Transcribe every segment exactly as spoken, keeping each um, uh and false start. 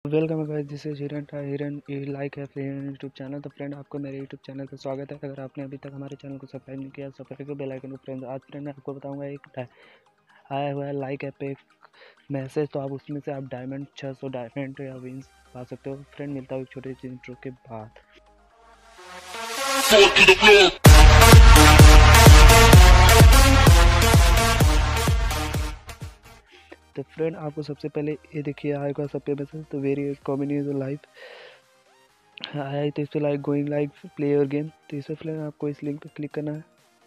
Welcome guys, this is हिरन हिरन like है यूट्यूब चैनल। तो फ्रेंड, आपको मेरे यूट्यूब चैनल पर स्वागत है। अगर आपने अभी तक हमारे चैनल को सब्सक्राइब नहीं किया, सब्सक्राइब करो, बेल आइकन को फ्रेंड। आज फ्रेंड मैं आपको बताऊंगा एक आया हुआ है लाइक ऐप पे एक मैसेज, तो आप उसमें से आप डायमंड छः सौ डायमंड या विंस पा सकते हो। फ्रेंड, मिलता हूँ एक छोटे से इंट्रो के बाद। तो फ्रेंड, आपको सबसे पहले ये देखिए आएगा सबके मैसेज। तो वेरी कॉमन इज लाइफ आया है, तो इस पर like going like play your game. तो इसे फ्रेंड आपको इस लिंक पर क्लिक करना है।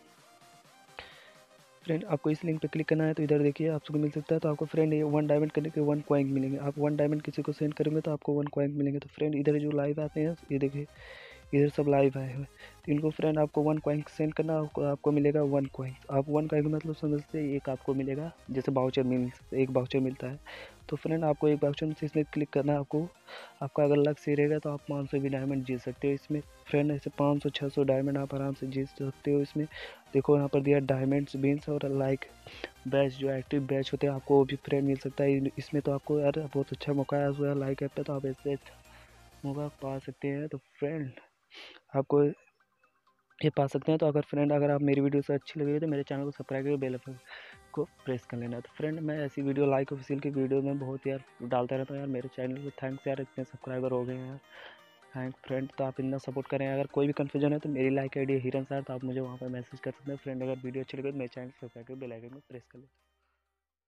फ्रेंड, आपको इस लिंक पर क्लिक करना है तो इधर देखिए आपको मिल सकता है। तो आपको फ्रेंड ये वन डायमंड करने के वन कॉइन मिलेंगे। आप वन डायमंड किसी को सेंड करेंगे तो आपको वन कॉइन मिलेंगे। तो फ्रेंड, इधर जो लाइव आते हैं ये देखिए, इधर सब लाइव आए हुए। तो इनको फ्रेंड आपको वन कॉइन सेंड करना, आपको आपको मिलेगा वन कॉइन। आप वन कॉइन मतलब समझते एक आपको मिलेगा, जैसे बाउचर मिल एक बाउचर मिलता है। तो फ्रेंड, आपको एक बाउचर से इसमें क्लिक करना है। आपको आपका अगर लक सही रहेगा तो आप पाँच सौ भी डायमंड जीत सकते हो इसमें। फ्रेंड, ऐसे पाँच सौ छः सौ डायमंड आप आराम से जीत सकते हो इसमें। देखो यहाँ पर दिया डायमंड्स बीन्स और लाइक बैच, जो एक्टिव बैच होते हैं आपको वो भी फ्रेंड मिल सकता है इसमें। तो आपको यार बहुत अच्छा मौका आया हुआ है लाइक ऐप पे, तो आप ऐसे मौका पा सकते हैं। तो फ्रेंड, आपको ये पा सकते हैं। तो अगर फ्रेंड अगर आप मेरी वीडियो से अच्छी लगी तो मेरे चैनल को सब्सक्राइब करके बेल आइकन को प्रेस कर लेना। तो फ्रेंड, मैं ऐसी वीडियो लाइक ऑफिशियल की वीडियो में बहुत यार डालता रहता हूँ यार मेरे चैनल को। थैंक्स यार, इतने सब्सक्राइबर हो गए हैं यार। थैंक फ्रेंड, तो आप इतना सपोर्ट करें। अगर कोई भी कन्फ्यूजन है तो मेरी लाइक आई डी हिरन सर, तो आप मुझे वहाँ पर मैसेज कर सकते हैं। फ्रेंड, अगर वीडियो अच्छी लगे तो मेरे चैनल को सब्सक्राइब करके बेल आइकन को प्रेस कर लें।